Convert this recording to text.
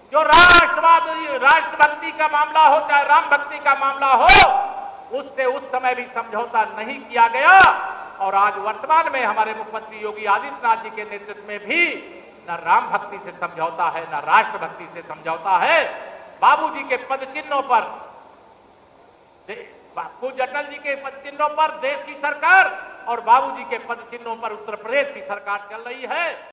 जो राष्ट्रभक्ति का मामला हो चाहे राम भक्ति का मामला हो, उससे उस समय भी समझौता नहीं किया गया। और आज वर्तमान में हमारे मुख्यमंत्री योगी आदित्यनाथ जी के नेतृत्व में भी न राम भक्ति से समझौता है, न राष्ट्रभक्ति से समझौता है। बाबूजी के पद चिन्हों पर, पूज्य अटल जी के पद चिन्हों पर देश की सरकार और बाबूजी के पद चिन्हों पर उत्तर प्रदेश की सरकार चल रही है।